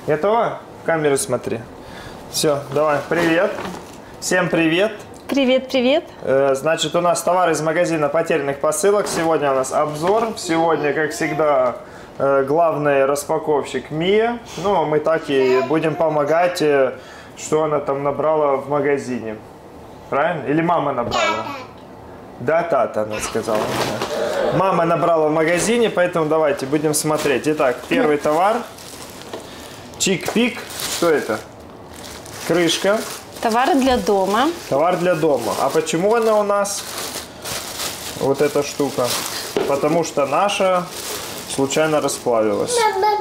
Готова? В камеру смотри. Все, давай, привет. Всем привет. Привет, привет. Значит, у нас товар из магазина потерянных посылок. Сегодня у нас обзор. Сегодня, как всегда, главный распаковщик Мия. Ну, мы так и будем помогать, что она там набрала в магазине. Правильно? Или мама набрала? Да, тата, она сказала. Мама набрала в магазине, поэтому давайте будем смотреть. Итак, первый товар. Чик-пик. Что это? Крышка. Товары для дома. Товар для дома. А почему она у нас? Вот эта штука. Потому что наша случайно расплавилась.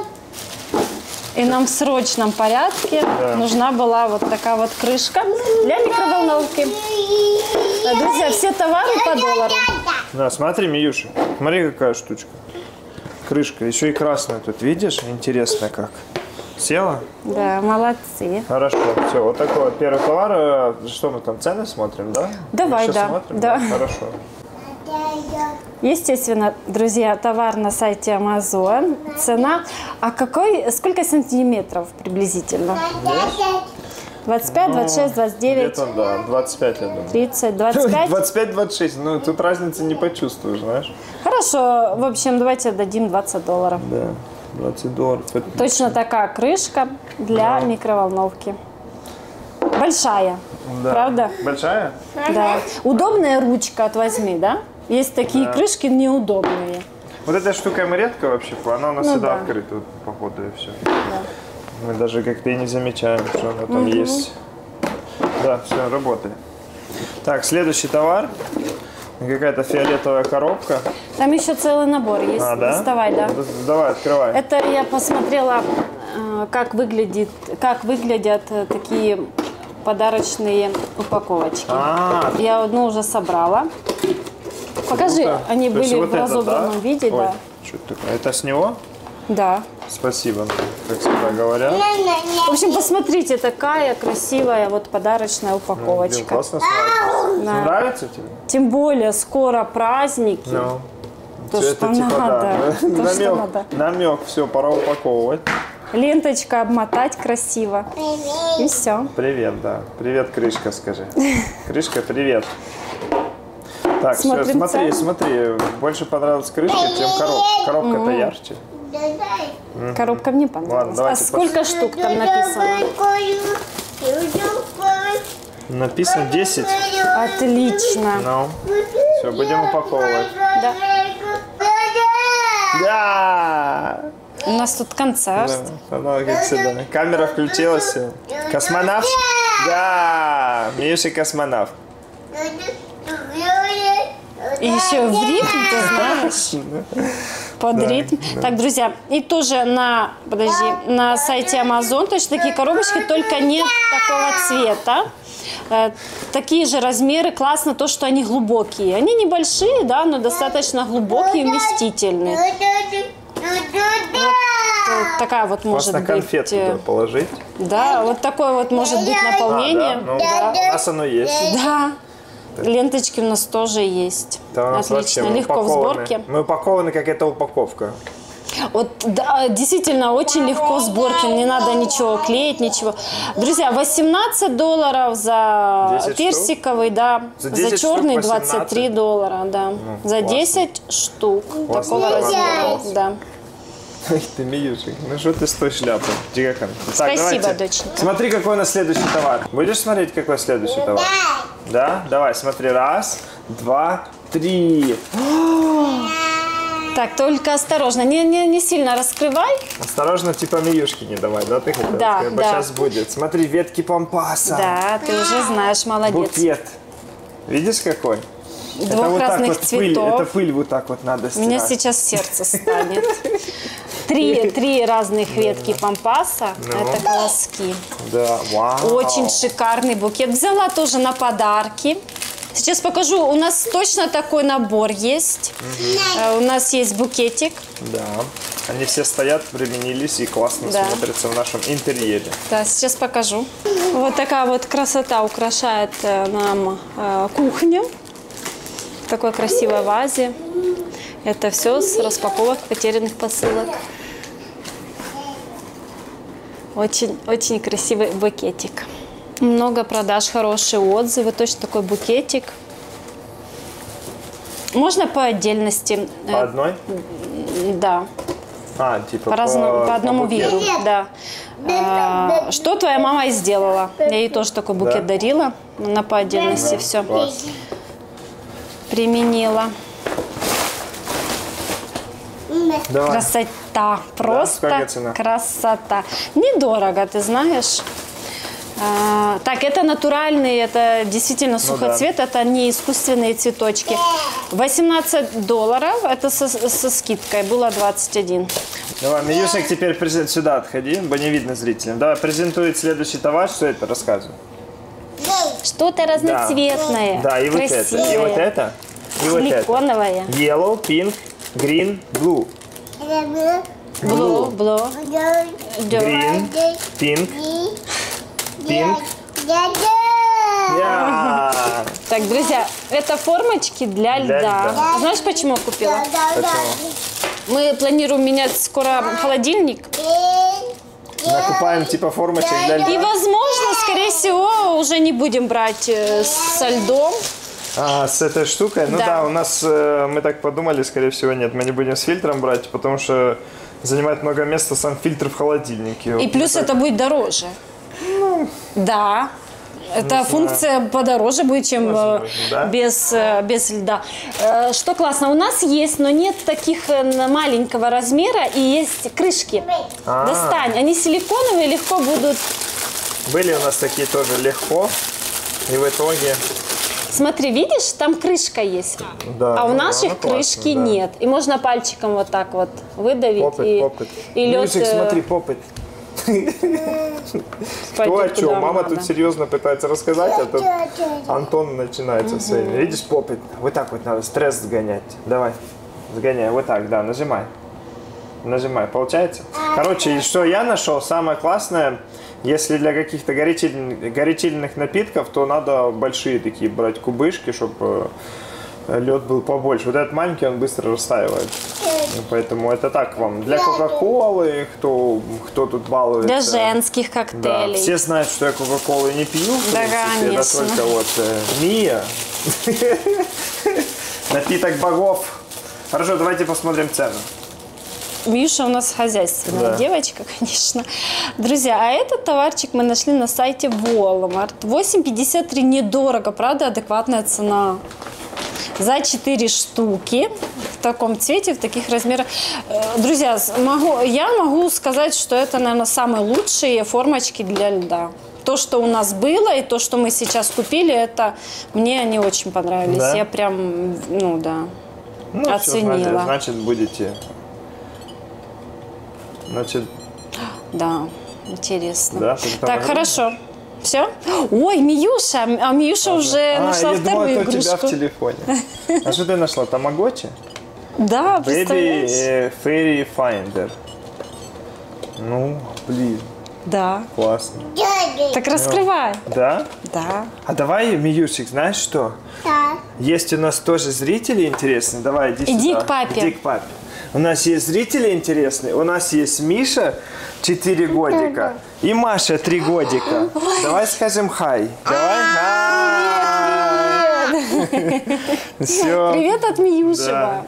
И нам в срочном порядке нужна была вот такая вот крышка для микроволновки. Друзья, все товары по $1. Да, смотри, Миюша. Смотри, какая штучка. Крышка. Еще и красная тут. Видишь? Интересно как. Села? Да, молодцы. Хорошо. Все, вот такой вот первый товар. Что мы там, цены смотрим, да? Давай, да. Смотрим? Да. Хорошо. Естественно, друзья, товар на сайте Amazon. Цена. А сколько сантиметров приблизительно? 25, 26, 29. Где-то, да, 25, я думаю. 30, 25. 25-26. Ну, тут разницы не почувствуешь, знаешь. Хорошо. В общем, давайте дадим $20. Да. $20. Точно такая крышка для микроволновки. Большая. Да. Правда? Большая? Да. Удобная ручка от возьми, да? Есть такие крышки неудобные. Вот эта штука мы редко вообще, она у нас всегда да. открыта, вот, походу, и все. Да. Мы даже как-то и не замечаем, что она там есть. Да, все, работает. Так, следующий товар. Какая-то фиолетовая коробка. Там еще целый набор есть. А, да? Доставай, да. Давай, открывай. Это я посмотрела, как выглядят такие подарочные упаковочки. Я одну уже собрала. Покажи, они были вот в разобранном виде. Ой, да. что это такое? Это с него? Да. Спасибо, как всегда говорят. В общем, посмотрите, такая красивая вот подарочная упаковочка. Классно смотрится. Да. Нравится тебе? Тем более скоро праздники. Ну. То, Всё что это, типа, надо. да. То, что надо. Намек, все, пора упаковывать. Ленточка обмотать красиво. И все. Привет, да. Привет, крышка, скажи. Крышка, привет. Так, все, Смотрим смотри. Больше понравилась крышка, чем коробка. Коробка-то ярче. Коробка мне понравилась. Ладно, а сколько штук там написано? Написано 10. Отлично. Ну, все, будем упаковывать. Да. Да! У нас тут концерт. Да, как всегда. Камера включилась. Космонавт? Да! Миша космонавт. И еще в ритм, ты знаешь. Под ритм. Так, друзья, и тоже на сайте Amazon точно такие коробочки, только не такого цвета. Такие же размеры. Классно то, что они глубокие. Они небольшие, да, но достаточно глубокие и вместительные. Вот такая вот может быть. Конфет туда положить. Да, вот такое вот может быть наполнение. Ну, у нас оно есть. Да. Ленточки у нас тоже есть. Да, у нас отлично, легко в сборке. Мы упакованы, как эта упаковка. Вот, да, действительно, очень легко в сборке, не надо ничего клеить, ничего. Друзья, $18 за персиковый, да, за черный $23, да, за 10 штук такого размера, да. Эх ты, Миюшек, ну что ты с той шляпой? Спасибо, доченька. Смотри, какой у нас следующий товар. Будешь смотреть, какой следующий товар? Да? Давай, смотри. 1, 2, 3. Так, только осторожно, не сильно раскрывай. Осторожно, типа Миюшки не давай, да? Ты хотела да, сказать? Да. Сейчас будет. Смотри, ветки пампаса. Да, ты уже знаешь, молодец. Букет. Видишь, какой? Двух разных цветов. Это пыль вот так вот надо стирать. У меня сейчас сердце станет. Три разных ветки пампаса. Это колоски. Да, вау. Очень шикарный букет. Взяла тоже на подарки. Сейчас покажу. У нас точно такой набор есть. У нас есть букетик. Да. Они все стоят, применились и классно смотрятся в нашем интерьере. Да, сейчас покажу. Вот такая вот красота украшает нам кухню. В такой красивой вазе. Это все с распаковок потерянных посылок. Очень красивый букетик. Много продаж, хорошие отзывы. Точно такой букетик. Можно по отдельности. По одной? Да. Типа по одному виду. Да. Что твоя мама и сделала? Я ей тоже такой букет дарила. Она по отдельности все применила. Давай. Красота. Просто Сколько цена? красота. Недорого, ты знаешь. Так, это натуральные, это действительно сухоцвет, это не искусственные цветочки. $18, это со скидкой, было 21. Давай, Миюшек, теперь сюда отходи, бо не видно зрителям. Давай, презентует следующий товар, что это, рассказывай. Что-то разноцветное, Да, и вот это, и вот это, и вот это. Силиконовое. Yellow, pink, green, blue. Blue. Green, pink, pink. Yeah. Так, друзья, это формочки для льда. Знаешь, почему я купила? Почему? Мы планируем менять скоро холодильник. Накупаем типа формочек для льда. И, возможно, скорее всего, уже не будем брать со льдом. С этой штукой? Ну да, у нас, мы так подумали, скорее всего, нет, мы не будем с фильтром брать, потому что занимает много места сам фильтр в холодильнике. И плюс это будет дороже. Да. Эта функция подороже будет, чем без льда. Что классно, у нас есть, но нет таких маленького размера и есть крышки. Достань, они силиконовые, легко будут. Были у нас такие тоже легко, и в итоге... Смотри, видишь, там крышка есть, а у наших крышки нет. И можно пальчиком вот так вот выдавить. И лед... Мюзик, смотри, попыт. Кто о чем? Мама тут серьезно пытается рассказать, а тут Антон начинается своими. Видишь, попыт? Вот так вот надо стресс сгонять. Давай, сгоняй. Вот так, да, нажимай. Нажимай, получается? Короче, что я нашел, самое классное, если для каких-то горячительных напитков, то надо большие такие брать кубышки, чтобы лед был побольше. Вот этот маленький, он быстро растаивает. Поэтому это так вам. Для Кока-Колы, кто тут балуется. Для женских коктейлей. Да, все знают, что я Кока-Колы не пью. Да, конечно. Это только вот Мия. Напиток богов. Хорошо, давайте посмотрим цену. Миша у нас хозяйственная девочка, конечно. Друзья, а этот товарчик мы нашли на сайте Walmart. $8,53 недорого, правда, адекватная цена. За 4 штуки в таком цвете, в таких размерах. Друзья, я могу сказать, что это, наверное, самые лучшие формочки для льда. То, что у нас было, и то, что мы сейчас купили, это мне они очень понравились. Да? Я прям, оценила. Все, значит, будете... Значит... Да, интересно. Да, так, хорошо. Все? Ой, Миюша, а Миюша уже нашла вторую игрушку. У тебя в телефоне. А что ты нашла? Тамагочи? Да, представляешь? Baby Fairy Finder. Ну, блин. Да. Классно. Так раскрывай. Да? Да. А давай, Миюшик, знаешь что? Да. Есть у нас тоже зрители интересные. Давай, иди сюда. Иди к папе. Иди к папе. У нас есть зрители интересные. У нас есть Миша 4 годика и Маша 3 годика. Давай скажем хай. Давай. Хай. Все. Привет от Миюшева.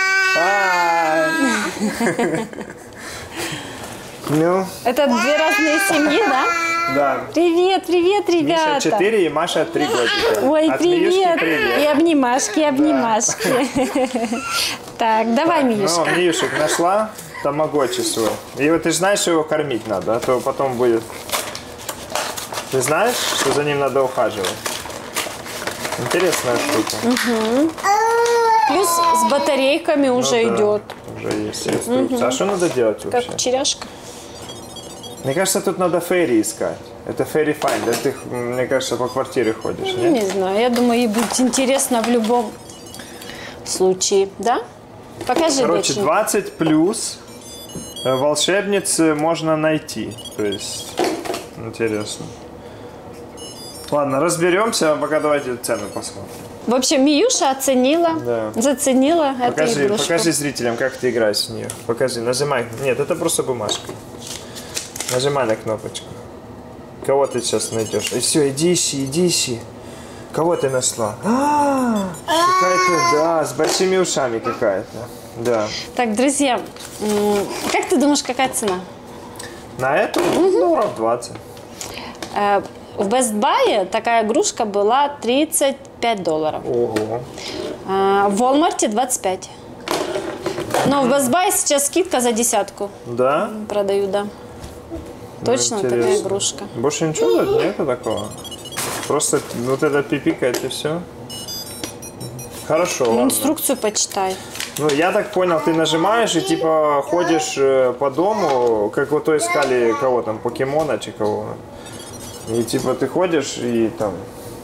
Ну, Это 2 разные семьи, да? да. Привет, привет, ребята. Миша 4 и Маша 3 годика. Ой, От Миюшки привет. привет. И обнимашки, обнимашки. Так, давай, Миюшка. Ну, Миюшек нашла тамагочи свой. И вот ты же знаешь, что его кормить надо, а то потом будет... Ты знаешь, что за ним надо ухаживать? Интересная штука. Плюс с батарейками уже идет. Уже есть инструкция. А что надо делать вообще? Как черяшка. Мне кажется, тут надо фейри искать. Это Fairy Finder. Ты, мне кажется, по квартире ходишь, нет? Не знаю, я думаю, ей будет интересно в любом случае, да? Покажи, Короче, доченька. 20 плюс волшебниц можно найти. То есть, интересно. Ладно, разберемся, а пока давайте цену посмотрим. В общем, Миюша оценила, заценила эту игрушку. Покажи зрителям, как ты играешь в нее. Покажи, нажимай. Нет, это просто бумажка. Нажимай на кнопочку. Кого ты сейчас найдешь? И все, иди ищи. Кого ты нашла? Какая-то, да, с большими ушами какая-то. Да. Так, друзья, как ты думаешь, какая цена? На эту? Ну, ров 20. В Best Buy такая игрушка была $35. Ого. В Walmart 25. Но в Best Buy сейчас скидка за 10. Да? Продаю, да. Точно такая интересно. игрушка. Больше ничего нету такого? Просто вот это пипикает и все? Хорошо, ладно. Инструкцию почитай. Ну, я так понял, ты нажимаешь и типа ходишь по дому, как вот то искали кого там, покемона чи кого. И типа ты ходишь и там...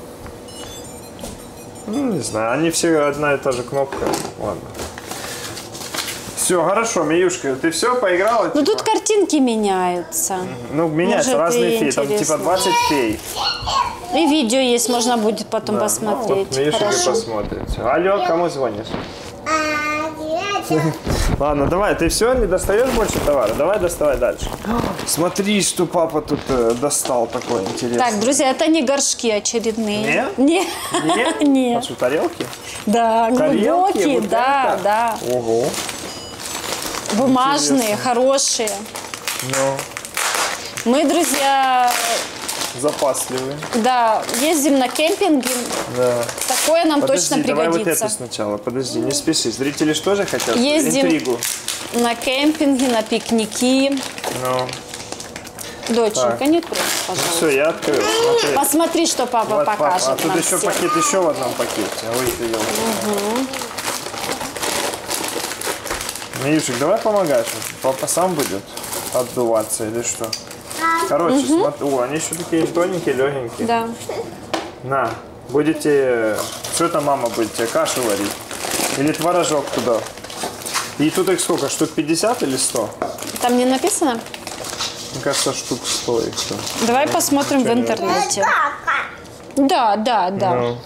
Ну, не знаю, они все одна и та же кнопка. Ладно. Все, хорошо, Миюшка, ты все поиграла? Ну типа? тут картинки меняются. Ну, меняются Может, разные и феи, там типа интересно. 20 фей. И видео есть, можно будет потом Да. посмотреть. Ну, вот Миюшка Хорошо. посмотрит. Алло, кому звонишь? Ладно, давай, ты все, не достаешь больше товара? Давай доставай дальше. Смотри, что папа тут достал такой интересный. Так, друзья, это не горшки очередные. Нет? Нет. Нет? Нет. А что, тарелки? Да, Тарелки? глубокие, Вот да, это? да. Ого. Бумажные, хорошие. Ну, Мы, друзья, запасливые. да, ездим на кемпинге. Да. Такое нам Подожди, точно давай вот пригодится. это сначала. Подожди, не спеши. Зрители же тоже хотят Ездим. интригу. На кемпинге, на пикники. Ну, Доченька, Так. не трогай, ну пожалуйста. все, я открыл. Смотри. Посмотри, что папа Вот, папа, покажет а тут нам еще всем. пакет еще в одном пакете. Ой, ты елки. Миюшек, давай помогаешь. Папа сам будет отдуваться или что? Короче, смотри. О, они еще такие тоненькие, легенькие. Да. На, будете... Что там мама будет тебе? Кашу варить? Или творожок туда? И тут их сколько? Штук 50 или 100? Там не написано? Мне кажется, штук 100 их там. Давай посмотрим в интернете. Да, да, да. Ну.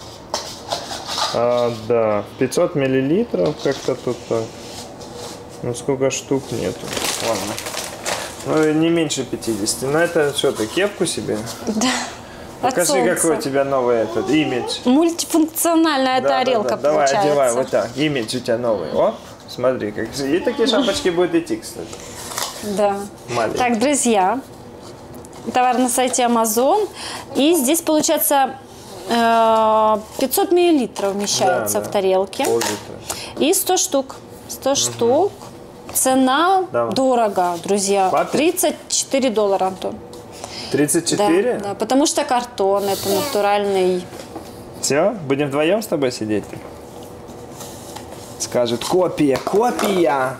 Да, 500 миллилитров как-то тут так. Ну, сколько штук нету. Ладно. Ну, не меньше 50. Но это что, ты кепку себе? Да. От Покажи, солнца. какой у тебя новый этот имидж. Мультифункциональная тарелка Давай, получается. одевай вот так. Имидж у тебя новый. О, смотри, как... И такие шапочки будут идти, кстати. Да. Маленькие. Так, друзья, товар на сайте Amazon. И здесь получается 500 миллилитров вмещается Да, в тарелке. Пол-литра. И 100 штук. 100 штук. Цена Давай. дорого, друзья. Хватит? $34, Антон. 34? Да, да, потому что картон, это натуральный. Все, будем вдвоем с тобой сидеть? Скажут, копия, копия.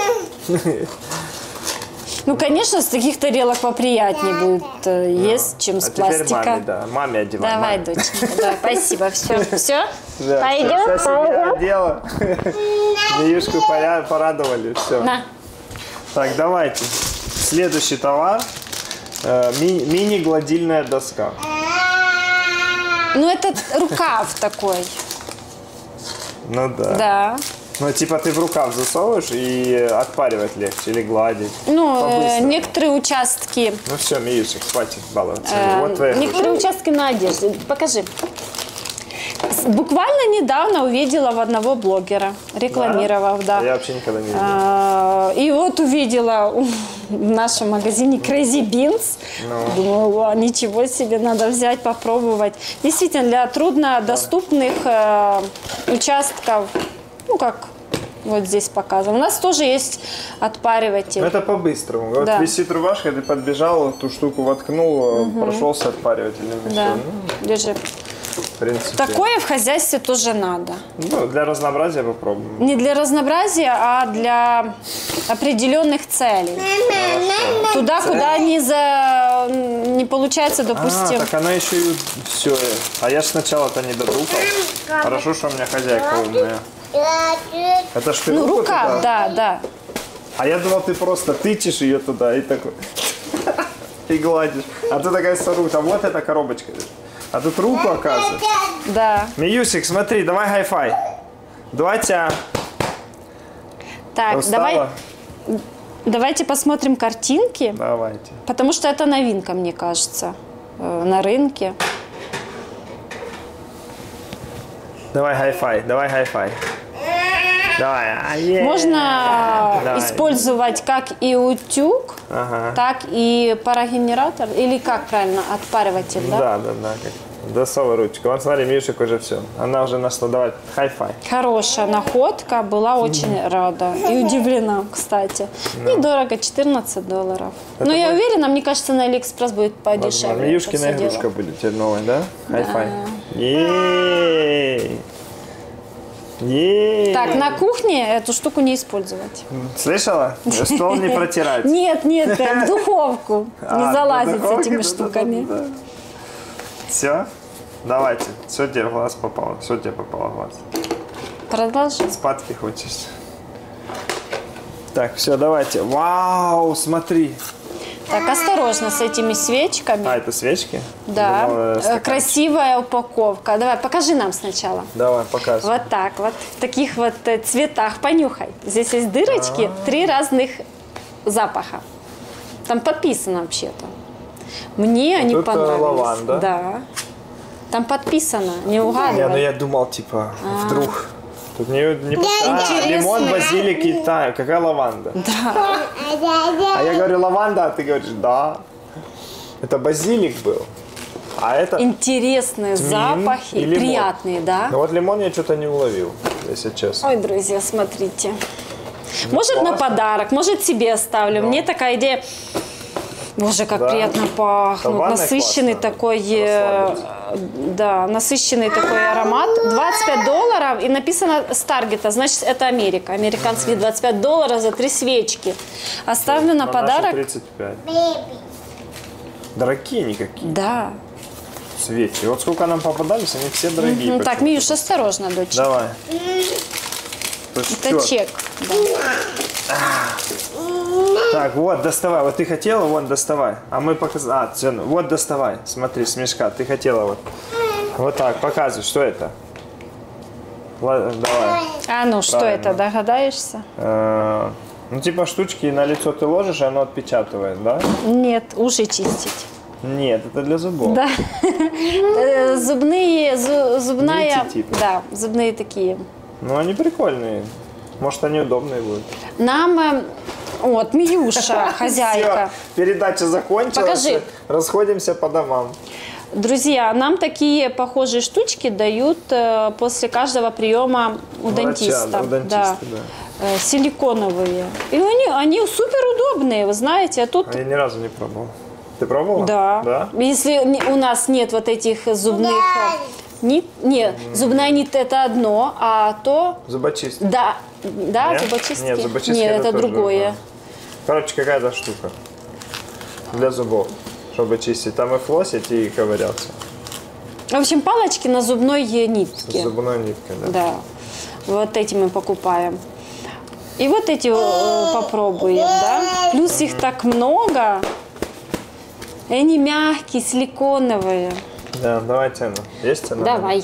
Ну, конечно, с таких тарелок поприятнее будет есть, чем с А теперь пластика. маме, да. Маме одевай. Давай, маме. доченька, да, спасибо, все, все, Да, пойдем, всё себе одела. Миюшку порадовали, все. На. Так, давайте. Следующий товар. Мини-гладильная доска. Ну, это рукав такой, Ну да. да. Ну, типа ты в рукав засовываешь и отпаривать легче или гладить. Ну, По-быстрому. некоторые участки, Ну все, Миюшек, хватит баловаться. Вот твоя некоторые участки на одежде. Покажи. Буквально недавно увидела в одного блогера, рекламировав, да. Я вообще никогда не видел. И вот увидела в нашем магазине Crazy Beans. Думаю, «Ва, ничего себе, надо взять, попробовать. Действительно, для труднодоступных участков, ну как вот здесь показано. У нас тоже есть отпариватель. Ну, это по-быстрому. Вот Да. висит рубашка, ты подбежал, ту штуку воткнул, прошелся отпаривателем. И Да, всё. Ну, держи. в принципе. Такое в хозяйстве тоже надо. Ну, для разнообразия попробуем. Не для разнообразия, а для определенных целей. Туда, куда не получается, допустим. Так она еще и все. А я ж сначала-то не додумал. Хорошо, что у меня хозяйка умная. Это ж ты Ну, руку рукав, туда? да, да. А я думал, ты просто тычешь ее туда и такой. И гладишь. А ты такая сорут. А вот эта коробочка. А тут руку оказывается. Да. Миюсик, смотри, давай хай-фай. 2 тя. Так, Устала? давай. Давайте посмотрим картинки, Давайте. потому что это новинка, мне кажется, на рынке. Давай хай-фай, давай хай-фай. Давай. Можно Давай. использовать как и утюг, Ага. так и парогенератор, или как правильно, отпариватель, да? Да. Как. Досовывай ручку. Вот смотри, Мишек уже все. Она уже нашла. Давай хай-фай. Хорошая находка, была очень рада и удивлена, кстати. Недорого, $14. Но я уверена, мне кажется, на Алиэкспресс будет подешевле. это Мишкина всё дело. игрушка будет теперь новая, да? Хай-фай. Ей! Ей! Так, на кухне эту штуку не использовать. Слышала? Стол не протирать. Нет, в духовку не залазить с этими да, штуками. Все? Давайте. Все тебе в глаз попало. Все тебе попало в глаз. Продолжим. Спадки хочешь. Так, все, давайте. Вау, смотри. Так, осторожно с этими свечками. А, это свечки? Да, Думала, стаканчик. красивая упаковка. Давай, покажи нам сначала. Давай, показывай. Вот так вот, в таких вот цветах. Понюхай. Здесь есть дырочки, 3 разных запаха. Там подписано вообще-то. Мне они тут, понравились. лаванда. Да. Там подписано, не Не, ну угадывай. я думал, типа, вдруг. Тут не интересно. лимон, базилик и тайм. Какая лаванда? Да. А я говорю лаванда, а ты говоришь да. Это базилик был. А это... Интересные запахи, и лимон. приятные, да? Ну вот лимон я что-то не уловил, если честно. Ой, друзья, смотрите. Может, на классно. подарок, может, себе оставлю. Мне такая идея. Боже, как Да. приятно пахнут. Ванная Насыщенный классно. такой, да, насыщенный такой аромат. $25 и написано с Таргета, значит, это Америка. Американские $25 за 3 свечки. Оставлю на На наши подарок. 35. Дорогие никакие Да. свечи. Вот сколько нам попадались, они все дорогие. Ну, так, почему-то. Миюш, осторожно, дочь. Давай. Тут Это чёр. чек. Так, вот, доставай. Вот ты хотела, вот, доставай. А мы показали. Вот, доставай. Смотри, с мешка. Ты хотела вот. Вот так, показывай, что это. Давай. А ну, что Правильно. это, догадаешься? Ну, типа штучки на лицо ты ложишь, и оно отпечатывает, да? Нет, уши чистить. Нет, это для зубов. Да. Зубная, Нити типа. да, зубные такие. Ну, они прикольные. Может, они удобные будут. Нам, вот, Миюша, хозяйка. Всё, передача закончилась. Покажи. Расходимся по домам. Друзья, нам такие похожие штучки дают после каждого приема у дентиста. Да, у дентиста, да. Силиконовые. И они супер удобные, вы знаете. А тут А я ни разу не пробовал. Ты пробовала? да. Да? Если у нас нет вот этих зубных нит, нет, зубная нить это одно, а то Зубочистки. да, Нет? зубочистки. Нет, зубочистки Нет, это тоже, другое. да. Короче, какая-то штука для зубов, чтобы чистить. Там и флоссить, и ковыряться. В общем, палочки на зубной С нитке. зубной ниткой, да. Да, вот эти мы покупаем. И вот эти попробуем, да. Плюс их так много. И они мягкие, силиконовые. Да, давай цену. Есть цена? Давай.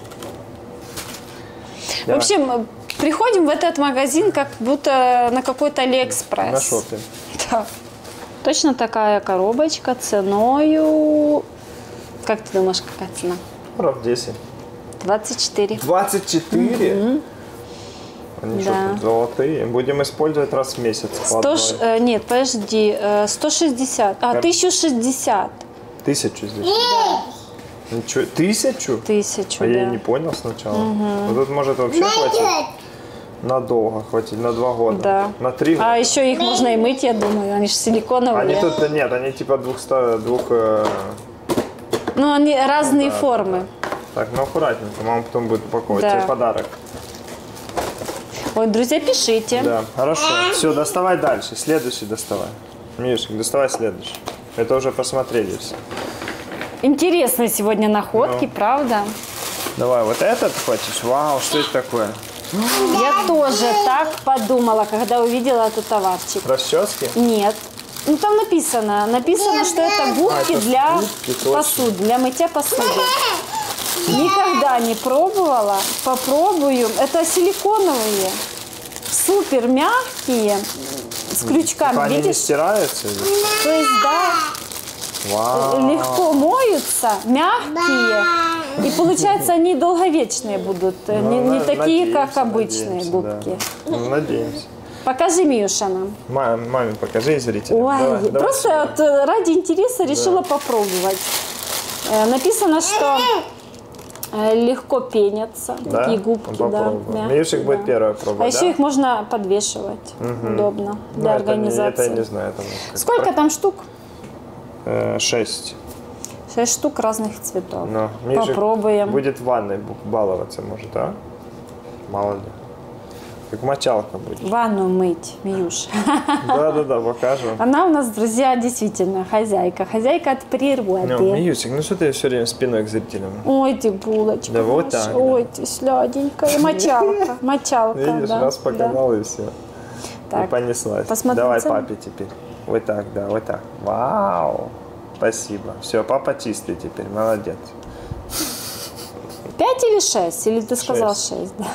В Давай. общем, приходим в этот магазин, как будто на какой-то Алиэкспресс. На шопинг. Да. Точно такая коробочка ценою... Как ты думаешь, какая цена? Ров 10. 24. 24? Они что, Да. тут золотые? Будем использовать раз в месяц. по 100, одной. нет, подожди, 160. А, 1060. 1000 здесь. Ничего, 1000? 1000, А да. я и не понял сначала. Вот тут может вообще хватить надолго, хватит на 2 года. Да. На 3 года. А еще их можно и мыть, я думаю, они же силиконовые. Они тут, нет, они типа двух Ну, они разные формы. так, ну аккуратненько, мама потом будет упаковывать. Да. Тебе подарок. Ой, друзья, пишите. Да, хорошо. Все, доставай дальше. Следующий доставай. Мишек, доставай следующий. Это уже посмотрели все. Интересные сегодня находки, Ну. правда? Давай, вот этот хочешь? Вау, что это такое? Я тоже так подумала, когда увидела этот товарчик. Расчески? Нет. Ну, там написано, что это губки это для губки, точно. посуды, для мытья посуды. Никогда не пробовала, попробую. Это силиконовые. супер мягкие, с крючками, Они не видишь? стираются? То есть, да, Вау. легко моются, мягкие. И получается, они долговечные будут, не такие, как обычные губки. Да. Ну, надеемся. Покажи, Миюша, нам. Маме покажи зрителям. Ой, Давай, давай просто сюда. вот ради интереса решила попробовать. Написано, что легко пенятся, Да? такие губки, да. Попробуем. Миюшек будет первая проба, А еще да? их можно подвешивать, удобно Ну, для это организации. я не знаю. Это как Сколько там штук? 6. 6 штук разных цветов. Но Мишек Попробуем. будет в ванной баловаться, может, а? Мало ли. Как мочалка будет. Ванну мыть, Миюш. Да, покажем. Она у нас, друзья, действительно хозяйка. Хозяйка от природы. Ну, Миюсик, ну что ты все время спиной к зрителям? Ой, ты булочка. Да вот наша. так, да. Ой, ты сляденькая. Мочалка, мочалка. Видишь, да, раз да. показал и все. И Так, понеслась. посмотри Давай цену. папе теперь. Вот так, да, вот так. Вау. Спасибо. Все, папа чистый теперь, молодец. 5 или 6? Или ты сказал 6. 6, да.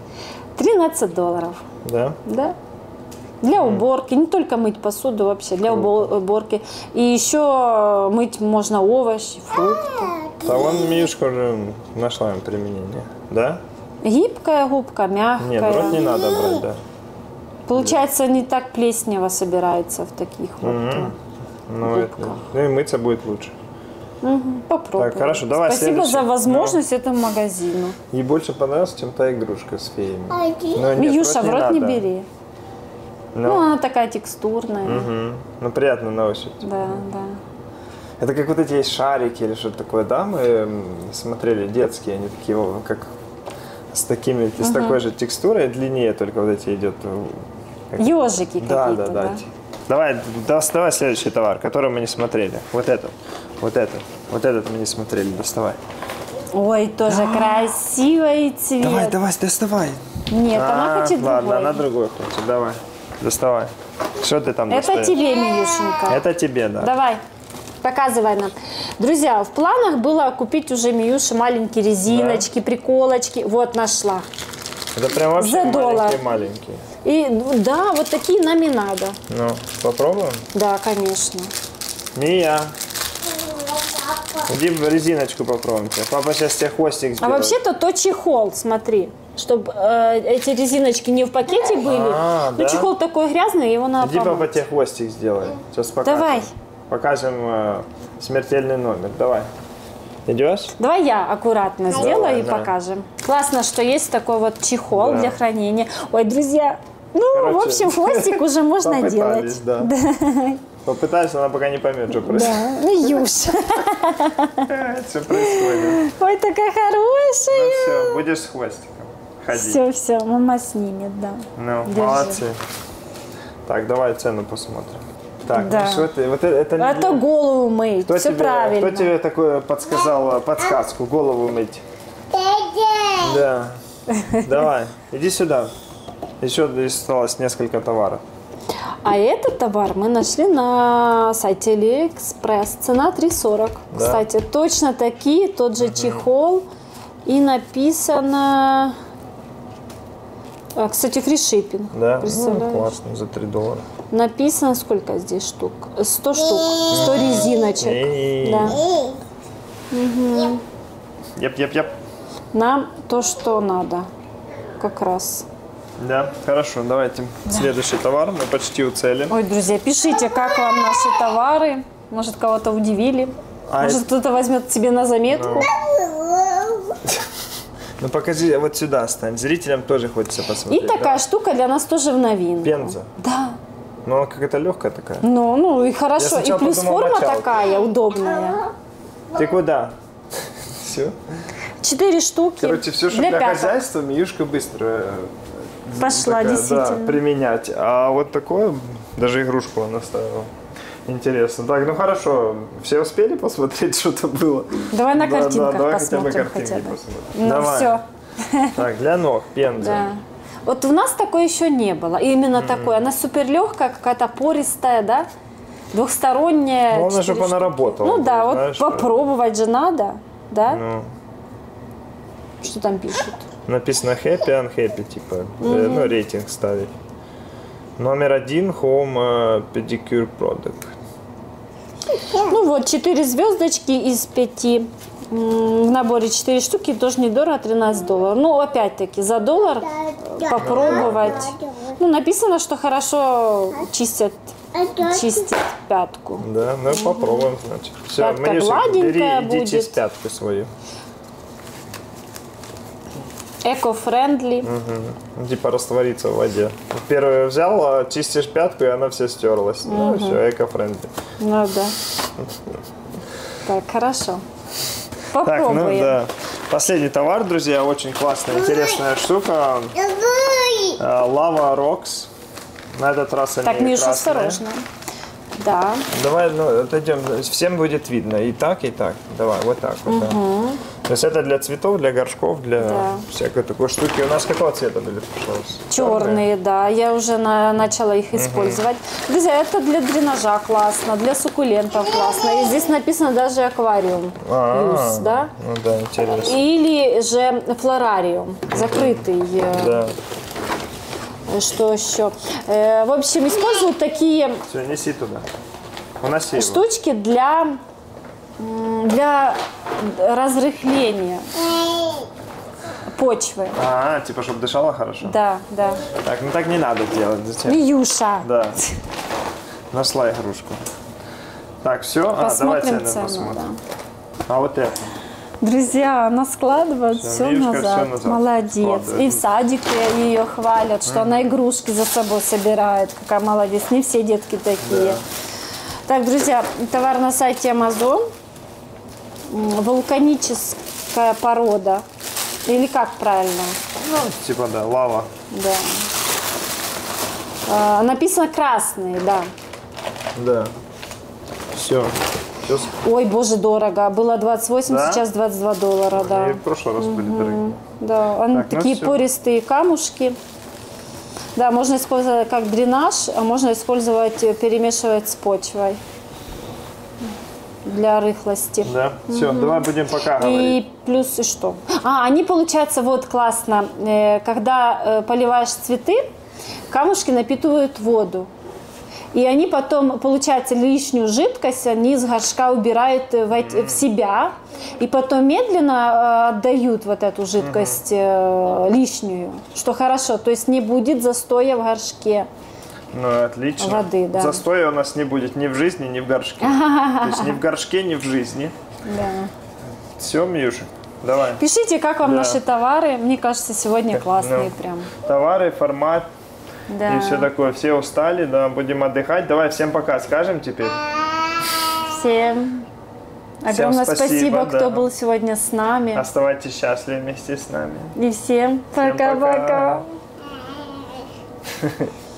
$13. Да? Да. Для уборки, не только мыть посуду, вообще для уборки. И еще мыть можно овощи, фрукты. Да вон Мишка уже нашла им применение. Да? Гибкая губка, мягкая. Нет, в рот не надо брать, да. Получается, не так плеснево собирается в таких вот. Ну, это, ну и мыться будет лучше. Попробуй. Так, хорошо, давай Спасибо следующий. за возможность этому магазину. Ей больше понравилась, чем та игрушка с феями. Но нет, Миюша, в рот не надо. бери. Ну, Ну, она такая текстурная. ну, приятно на ощупь. Да, да. Это как вот эти есть шарики или что-то такое, да? Мы смотрели детские, они такие, как с такими, с такой же текстурой, длиннее только вот эти идет. Ежики Да, какие-то, да, да. Давай, доставай следующий товар, который мы не смотрели. Вот этот, вот этот мы не смотрели, доставай. Ой, тоже красивый цвет. Давай, доставай. Нет, она хочет ладно, другой. она другой хочет, давай, доставай. Что ты там Это достаешь? тебе, Миюшенька. Это тебе, да. Давай, показывай нам. Друзья, в планах было купить уже Миюше маленькие резиночки, приколочки. Вот, нашла. Это прям вообще За доллар. маленькие. И да, вот такие нам и надо. Ну, попробуем? Да, конечно. Мия, иди в резиночку попробуем. Папа сейчас тебе хвостик А сделает. вообще-то то чехол, смотри. Чтобы эти резиночки не в пакете были. А, Ну, да? чехол такой грязный, его надо Иди, папа помыть. тебе хвостик сделает. Сейчас покажем. Давай. Покажем смертельный номер. Давай. Идешь? Давай я аккуратно сделаю и да. покажем. Классно, что есть такой вот чехол Да. для хранения. Ой, друзья, ну, в Короче, общем, хвостик уже можно попытались, делать. да. Попытайся, она пока не поймет, что происходит. Да, ну, Юша. Все происходит. Ой, такая Ну хорошая. все, будешь с хвостиком ходить. Все, мама снимет, да. Ну, Держи. молодцы. Так, давай цену посмотрим. Так, Да. ну что ты? Вот это А то голову мыть, Кто все тебе, правильно. Кто тебе такое подсказал, подсказку, голову мыть? Да. Давай, иди сюда. Еще осталось несколько товаров. А этот товар мы нашли на сайте AliExpress. Цена $3.40. Да. Кстати, точно такие, тот же чехол. И написано... Кстати, фришиппинг. Да? Ну, Представляешь? классно, за $3. Написано, сколько здесь штук? 100 штук. 100 резиночек. Эй. Да. Яп. Нам то, что надо. Как раз. Да, хорошо, давайте следующий товар, мы почти у цели. Ой, друзья, пишите, как вам наши товары. Может, кого-то удивили. А Может, кто-то возьмет себе на заметку. Ну покажи, вот сюда стань, зрителям тоже хочется И посмотреть. такая да? штука для нас тоже в новинку. Пенза. Да. Ну она какая-то легкая такая. Ну и хорошо. Я И сначала плюс подумал, форма мочалка. такая удобная. Ты куда? Все. 4 штуки. Короче, все, что для пяток. хозяйства, Миюшка быстро Пошла, такая, действительно. да, применять. А вот такое, даже игрушку он оставил. Интересно. Так, ну хорошо. Все успели посмотреть, что-то было? Давай на картинках давай хотя бы посмотрим картинки хотя бы. посмотрим. Ну Давай. все. Так, для ног, пенза. Да. Вот у нас такой еще не было. Именно такой. Она супер легкая, какая-то пористая, да? Двухсторонняя. Главное, 4 чтобы она штуки. работала. Ну да, знаешь, вот попробовать же надо, да? Ну, Что там пишут? Написано happy, unhappy, типа, ну, рейтинг ставить. Номер 1 Home Pedicure Product. Ну вот, 4 звездочки из 5. В наборе 4 штуки, тоже недорого, $13. Ну, опять-таки, за $1 попробовать. Ну, написано, что хорошо чистит пятку. Да, ну попробуем, значит. Все, Пятка гладенькая иди будет. чисть пятку свою. Эко-френдли. Типа раствориться в воде. Первую взял, чистишь пятку, и она вся стерлась. Ну, все, эко-френдли. Ну да. Так, хорошо. Так, Попробуем. ну да. Последний товар, друзья, очень классная, интересная штука. Lava Rocks. На этот раз они Так, Миша, красные. осторожно. Да. Давай, ну, отойдем. Всем будет видно. И так, и так. Давай, вот так вот. Да. То есть это для цветов, для горшков, для всякой такой штуки. У нас какого цвета были? Черные, да. Я уже начала их использовать. Друзья, это для дренажа классно, для суккулентов классно. И здесь написано даже аквариум. Плюс, да? Ну да, интересно. Или же флорариум, закрытый. Да. Что еще? В общем, используют такие Все, неси туда. Уноси его. штучки для разрыхления почвы. Типа, чтобы дышала хорошо? Да, да. Так, ну так не надо делать. Зачем? Миюша. Да. Нашла игрушку. Так, все. Давайте Посмотрим я цену, посмотрим. да. А вот это. Друзья, она складывает все Мишка назад. всё назад Молодец. складывает. И в садике ее хвалят, что она игрушки за собой собирает. Какая молодец. Не все детки такие. Так, друзья, товар на сайте Amazon. Вулканическая порода. Или как правильно? Ну, типа, да, лава. Да. Написано красные, да. Да. Все. Сейчас. Ой, боже, дорого. Было 28, Да? сейчас $22, да. И в прошлый раз были дорогие. Да, они Так, ну такие всё. пористые камушки. Да, можно использовать как дренаж, а можно использовать, перемешивать с почвой для рыхлости. Да. Все, давай будем пока говорить. И плюс и что? Они, получается, вот классно, когда поливаешь цветы, камушки напитывают воду. И они потом, получается, лишнюю жидкость они из горшка убирают в себя. И потом медленно отдают вот эту жидкость лишнюю. Что хорошо, то есть не будет застоя в горшке. Ну, отлично. Воды, да. Застоя у нас не будет ни в жизни, ни в горшке. То есть ни в горшке, ни в жизни. Да. Все, Миюша, давай. Пишите, как вам Да. наши товары. Мне кажется, сегодня классные прям. Товары, формат Да. и все такое. Все устали, да, будем отдыхать. Давай всем пока скажем теперь. Всем огромное спасибо, да. кто был сегодня с нами. Оставайтесь счастливы вместе с нами. И всем Всем пока-пока. пока.